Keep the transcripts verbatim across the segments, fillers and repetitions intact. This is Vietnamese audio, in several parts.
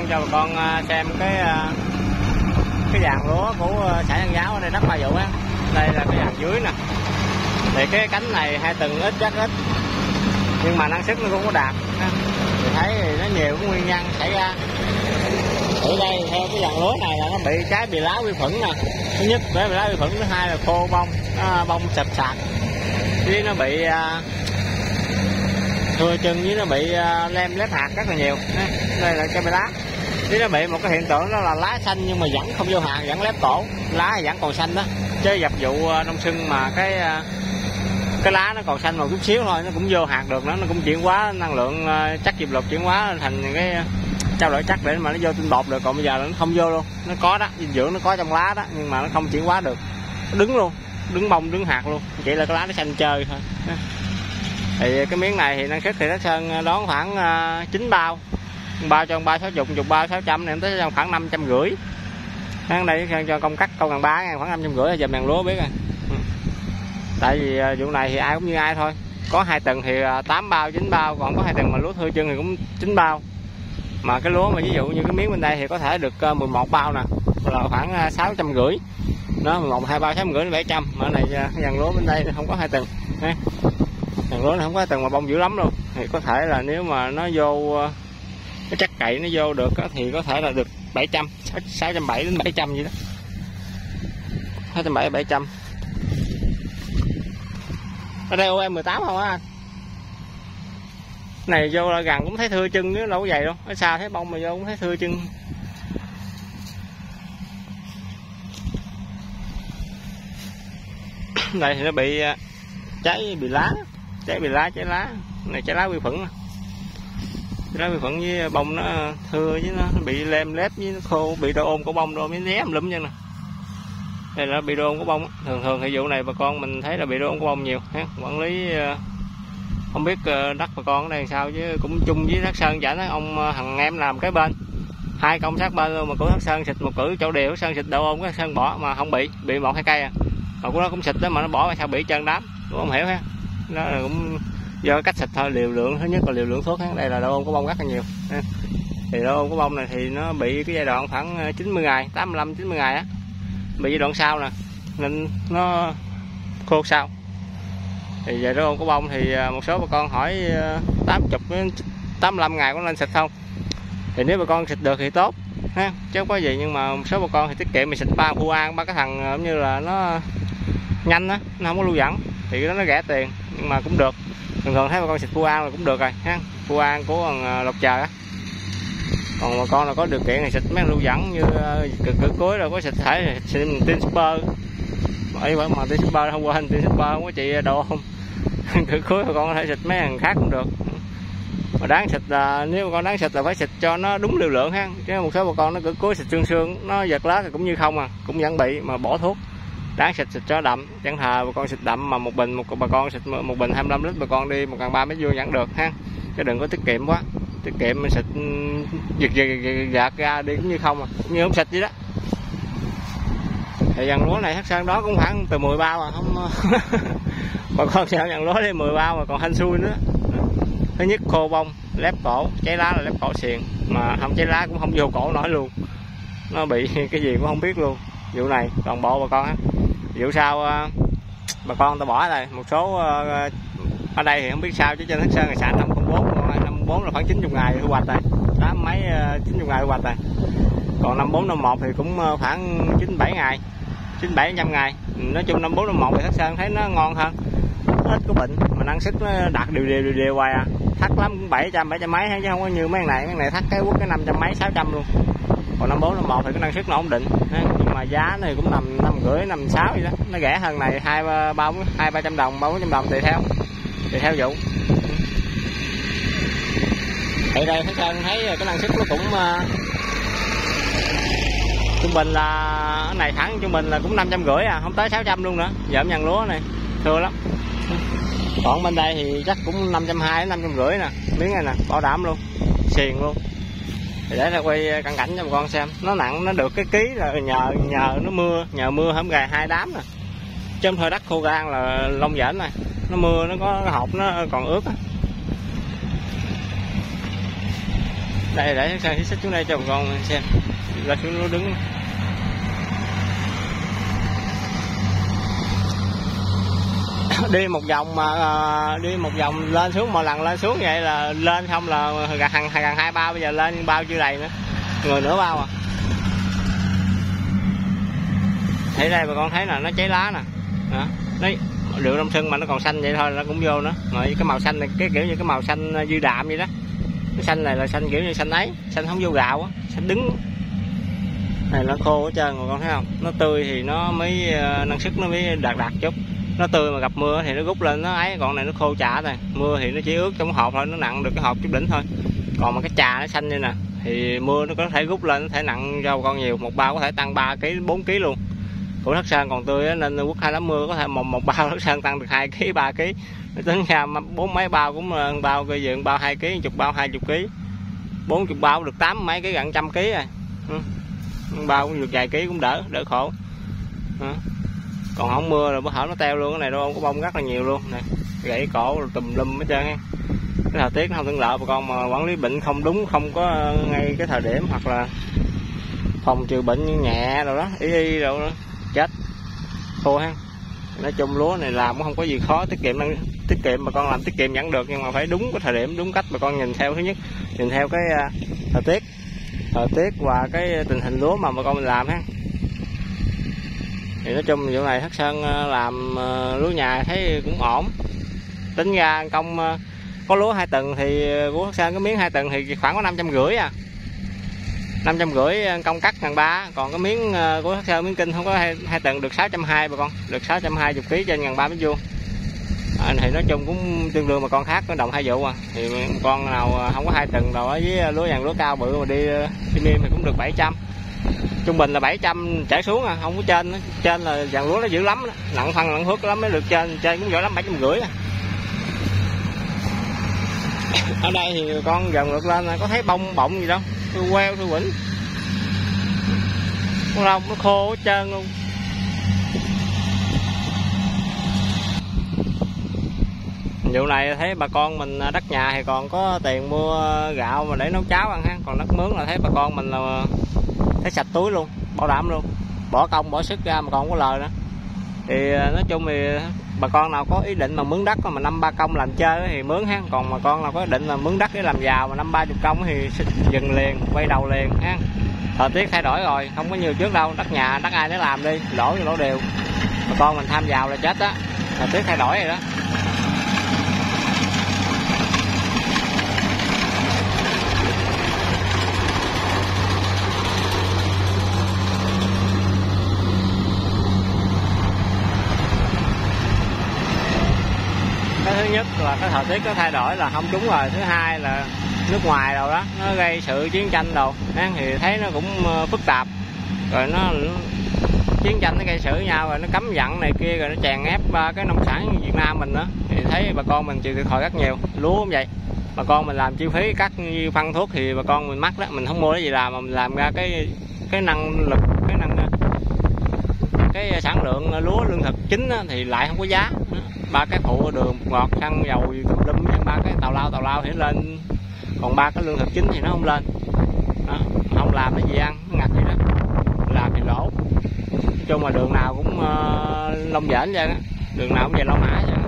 cho bà con xem cái cái dàn lúa của xã Nhân Giáo ở đây đất Ba Vụ á. Đây là cái dàn dưới nè. Thì cái cánh này hai tầng ít chắc ít, nhưng mà năng suất nó cũng có đạt. Thì thấy thì nó nhiều cái nguyên nhân xảy ra. Ở đây theo cái dàn lúa này là nó bị trái bị lá vi khuẩn nè. Thứ nhất bị lá vi khuẩn, thứ hai là khô bông, nó bông sập sạc, chứ nó bị uh, thưa chân, với nó bị uh, lem lép hạt rất là nhiều. Đây là cây bị lá. Chứ nó bị một cái hiện tượng đó là lá xanh nhưng mà vẫn không vô hạt, vẫn lép tổ, lá thì vẫn còn xanh đó. Chứ dập vụ uh, đông xuân mà cái uh, cái lá nó còn xanh một chút xíu thôi nó cũng vô hạt được, nó nó cũng chuyển hóa năng lượng uh, chất diệp lục, chuyển hóa thành cái uh, trao đổi chất để mà nó vô tinh bột được. Còn bây giờ nó không vô luôn, nó có đó, dinh dưỡng nó có trong lá đó, nhưng mà nó không chuyển hóa được, nó đứng luôn, đứng bông đứng hạt luôn, chỉ là cái lá nó xanh chơi thôi. Thì cái miếng này thì năng suất thì Thác Sơn đón khoảng uh, chín bao, bao cho ba sáu chục, chục bao sáu trăm này tới khoảng năm trăm rưỡi. Tháng đây cho công cắt công ngàn ba khoảng năm trăm rưỡi là dầm đàn lúa biết rồi. Tại vì uh, vụ này thì ai cũng như ai thôi, có hai tầng thì uh, tám bao chín bao, còn có hai tầng mà lúa thưa chân thì cũng chín bao. Mà cái lúa mà ví dụ như cái miếng bên đây thì có thể được mười một bao nè, là khoảng sáu trăm rưỡi nó, mười một hai bao sáu trăm rưỡi đến bảy trăm. Mà cái này cái dàn lúa bên đây không có hai tầng, dàn lúa này không có hai tầng mà bông dữ lắm luôn. Thì có thể là nếu mà nó vô cái chắc cậy nó vô được thì có thể là được bảy trăm, sáu trăm bảy đến bảy trăm vậy đó, sáu trăm bảy bảy trăm. Ở đây ô em mười tám không á anh? Này vô là gần cũng thấy thưa chân, nếu đâu có dày đâu, ở xa thấy bông mà vô cũng thấy thưa chân. Đây thì nó bị cháy bị lá, cháy bị lá, cháy lá này, cháy lá vi khuẩn, cháy lá vi khuẩn với bông nó thưa, với nó bị lem lép, với nó khô, bị độ ôm của bông rồi mới lém lúm chân nè. Đây là bị độ ôm của bông, thường thường thì vụ này bà con mình thấy là bị độ ôm của bông nhiều. Quản lý không biết đất bà con ở đây sao, chứ cũng chung với Thác Sơn chả nói ông thằng em làm cái bên hai công sát bên luôn, mà của Thác Sơn xịt một cử chỗ đều, Thác Sơn xịt độ ôm, Thác Sơn bỏ mà không bị, bị một hai cây à, mà của nó cũng xịt đó mà nó bỏ sao bị chân đám, cũng không hiểu ha. Đó là cũng do cách xịt thôi. Liều lượng thứ nhất là liều lượng thuốc, đây là độ ôm của bông rất là nhiều. Thì độ ôm của bông này thì nó bị cái giai đoạn khoảng chín mươi ngày, tám mươi lăm chín mươi ngày á, bị giai đoạn sau nè, nên nó khô sau. Thì về độ ôm của bông thì một số bà con hỏi tám mươi đến tám mươi lăm ngày có nên xịt không? Thì nếu bà con xịt được thì tốt ha, chứ không có gì. Nhưng mà một số bà con thì tiết kiệm, mình xịt ba Phu An, ba cái thằng giống như là nó nhanh á, nó không có lưu dẫn thì đó nó rẻ tiền, nhưng mà cũng được. Thường thường thấy bà con xịt Phu An là cũng được rồi ha, Phu An của thằng Lộc Trời á. Còn bà con là có điều kiện thì xịt mấy lưu dẫn như cực cực cuối rồi có xịt thể xịt Tin Super. Ấy bởi mà Tin Super không quên, Tin Super không có chị đồ không. Cực cuối bà con có thể xịt mấy thằng khác cũng được. Mà đáng xịt là nếu bà con đáng xịt là phải xịt cho nó đúng liều lượng ha, chứ một số bà con nó cực cuối xịt xương xương nó giật lá thì cũng như không à, cũng vẫn bị mà bỏ thuốc. Đáng xịt xịt cho đậm, chẳng thà bà con xịt đậm mà một bình một bà con xịt một bình hai mươi lăm lít bà con đi một ngàn ba mét vuông vẫn được ha, chứ đừng có tiết kiệm quá. Tiết kiệm mình xịt giật giật giật ra đi cũng như không à, cũng như không xịt gì đó. Thì dàn lúa này Thác Sơn đó cũng khoảng từ mười bao à, không bà con sao dàn lúa đi mười bao mà còn hên xui nữa. Thứ nhất khô bông, lép cổ, cháy lá là lép cổ xiền, mà không cháy lá cũng không vô cổ nổi luôn, nó bị cái gì cũng không biết luôn. Vụ này toàn bộ bà con á. Vụ sau bà con ta bỏ rồi, một số ở đây thì không biết sao, chứ trên Thác Sơn là xả năm không bốn, còn năm không bốn là khoảng chín mươi ngày thu hoạch rồi, tám mấy chín mươi ngày thu hoạch rồi. Còn năm bốn năm một thì cũng khoảng chín mươi bảy ngày, chín mươi bảy trăm ngày. Nói chung năm bốn năm một thì Thác Sơn thấy nó ngon hơn, ít có bệnh mà năng suất nó đạt đều đều đều, đều hoài à. Thắt lắm cũng bảy trăm bảy trăm mấy chứ không có như mấy này, mấy này thắt cái quất cái năm trăm mấy sáu trăm luôn. Còn năm bốn năm một thì cái năng suất nó ổn định, nhưng mà giá này cũng nằm năm rưỡi năm sáu gì đó, nó rẻ hơn này hai ba hai ba trăm đồng, ba bốn trăm đồng tùy theo tùy theo vụ. Ở đây Thác Sơn thấy cái năng suất nó cũng uh, trung bình là cái này thẳng trung bình là cũng năm trăm rưỡi à, không tới sáu trăm luôn nữa. Giờ nhằn lúa này thưa lắm. Còn bên đây thì chắc cũng năm trăm hai mươi đến năm trăm rưỡi nè, miếng này nè, bảo đảm luôn, xiền luôn. Thì để ra quay cận cảnh cho bà con xem, nó nặng nó được cái ký là nhờ nhờ nó mưa, nhờ mưa hổng gài hai đám nè. Chứ thôi đất khô gan là lông dễn này, nó mưa nó có cái hột nó còn ướt á. Đây để sang xích xuống đây cho bà con xem. Ra xuống nó đứng. Đi một vòng mà đi một vòng lên xuống, một lần lên xuống vậy là lên không là gần gần hai bao, bây giờ lên bao chưa đầy nữa, người nửa bao à. Thấy đây bà con thấy là nó cháy lá nè, đó đấy, rượu đông sưng mà nó còn xanh vậy thôi nó cũng vô nữa. Mà cái màu xanh này cái kiểu như cái màu xanh dư đạm vậy đó, cái xanh này là xanh kiểu như xanh ấy, xanh không vô gạo á, xanh đứng này nó khô hết trơn, bà con thấy không? Nó tươi thì nó mới năng suất nó mới đạt đạt chút, nó tươi mà gặp mưa thì nó rút lên nó ấy, còn này nó khô chả rồi, mưa thì nó chỉ ướt trong hộp thôi, nó nặng được cái hộp chút đỉnh thôi. Còn mà cái trà nó xanh như nè thì mưa nó có thể rút lên, nó thể nặng cho bà con nhiều, một bao có thể tăng ba ký bốn ký luôn. Của Thất Sơn còn tươi nên quất hai lá mưa có thể một một bao Thất Sơn tăng được hai ký ba ký, tính ra bốn mấy bao cũng là bao cây dường bao hai ký, chục bao hai chục ký, bốn chục bao được tám mấy ký, gần trăm ký rồi. Ừ. Bao cũng được vài ký cũng đỡ đỡ khổ. Ừ. Còn không mưa rồi bữa hở nó teo luôn, cái này đâu có bông rất là nhiều luôn này, gãy cổ rồi tùm lum hết trơn ha. Cái thời tiết nó không thuận lợi bà con, mà quản lý bệnh không đúng, không có ngay cái thời điểm, hoặc là phòng trừ bệnh nhẹ rồi đó, y y rồi đó, chết khô ha. Nói chung lúa này làm cũng không có gì khó, tiết kiệm tiết kiệm bà con làm tiết kiệm vẫn được, nhưng mà phải đúng cái thời điểm đúng cách. Bà con nhìn theo, thứ nhất nhìn theo cái thời tiết thời tiết và cái tình hình lúa mà bà con mình làm ha. Thì nói chung vụ này Thất Sơn làm lúa nhà thấy cũng ổn. Tính ra công có lúa hai tầng thì của Thất Sơn cái miếng hai tầng thì khoảng có năm trăm rưỡi à, năm trăm rưỡi công cắt ngàn ba. Còn cái miếng của Thất Sơn miếng kinh không có hai, hai tầng được sáu trăm hai bà con, được sáu trăm hai mươi ký trên ngàn ba mét vuông. À, thì nói chung cũng tương đương mà con khác có đồng hai vụ à. Thì con nào không có hai tầng rồi với lúa vàng lúa cao bự mà đi đi niêm thì cũng được bảy trăm. Trung bình là bảy trăm trở xuống à, không có trên. Trên là vàng lúa nó dữ lắm đó. Nặng phân nặng hước lắm mới được trên, trên cũng giỏi lắm bảy trăm rưỡi à. Ở đây thì con gần ngược lên là có thấy bông bọng gì đâu, tôi queo tôi quỉnh, con lông nó khô hết trơn luôn. Vụ này thấy bà con mình đất nhà thì còn có tiền mua gạo mà để nấu cháo ăn ha, còn đất mướn là thấy bà con mình là thấy sạch túi luôn, bảo đảm luôn, bỏ công bỏ sức ra mà còn không có lời nữa. Thì nói chung thì bà con nào có ý định mà mướn đất mà năm ba công làm chơi thì mướn ha, còn bà con nào có ý định là mướn đất để làm giàu mà năm ba chục công thì dừng liền, quay đầu liền ha. Thời tiết thay đổi rồi, không có nhiều trước đâu, đất nhà đất ai để làm đi, lỗ thì lỗ đều, bà con mình tham vào là chết á. Thời tiết thay đổi rồi đó. Thứ nhất là cái thời tiết có thay đổi là không đúng rồi, thứ hai là nước ngoài đâu đó nó gây sự chiến tranh đâu thì thấy nó cũng phức tạp, rồi nó chiến tranh nó gây sự nhau, rồi nó cấm vận này kia, rồi nó chèn ép cái nông sản Việt Nam mình nữa, thì thấy bà con mình chịu thiệt thòi rất nhiều. Lúa cũng vậy, bà con mình làm chi phí cắt phân thuốc thì bà con mình mắc đó, mình không mua cái gì làm mà mình làm ra cái cái năng lực, cái năng cái sản lượng lúa lương thực chính thì lại không có giá. Ba cái phụ đường ngọt xăng dầu tùm lum, ba cái tào lao tào lao thì lên, còn ba cái lương thực chính thì nó không lên đó. Không làm cái gì ăn nó ngặt vậy đó, làm thì lỗ. Nói chung mà đường nào cũng uh, lông dễn vậy á, đường nào cũng về lo mã vậy.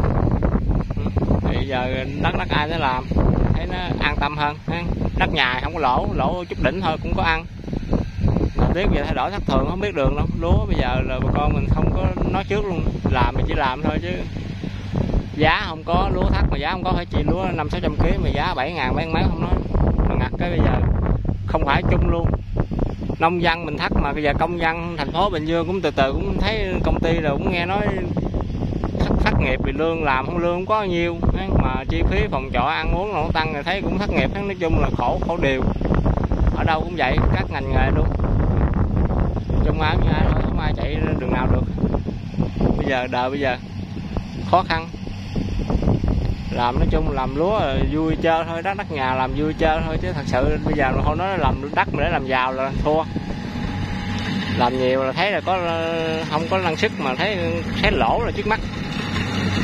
Thì giờ đất đất ai nó làm thấy nó an tâm hơn, đất nhà không có lỗ, lỗ chút đỉnh thôi cũng có ăn. Thời tiết giờ thay đổi thất thường không biết đường đâu, lúa bây giờ là bà con mình không có nói trước luôn, làm thì chỉ làm thôi chứ giá không có, lúa thắt mà giá không có, phải chi lúa năm sáu trăm ký mà giá bảy ngàn mấy mấy không nói, mà ngặt cái bây giờ không phải chung luôn. Nông dân mình thắt mà bây giờ công dân thành phố Bình Dương cũng từ từ cũng thấy công ty rồi cũng nghe nói thất, thất nghiệp vì lương làm không lương không có nhiêu, mà chi phí phòng trọ ăn uống nó tăng rồi thấy cũng thất nghiệp. Nói chung là khổ khổ điều, ở đâu cũng vậy, các ngành nghề luôn, trong áo như ai thôi, không ai chạy đường nào được. Bây giờ đời bây giờ khó khăn, làm nói chung làm lúa vui chơi thôi, đất đất nhà làm vui chơi thôi, chứ thật sự bây giờ không nói làm đất mà để làm giàu là thua. Làm nhiều là thấy là có không có năng sức mà thấy thấy lỗ là trước mắt.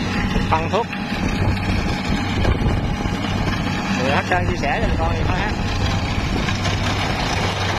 Phân thuốc thì Thất Sơn chia sẻ cho con vậy thôi ha.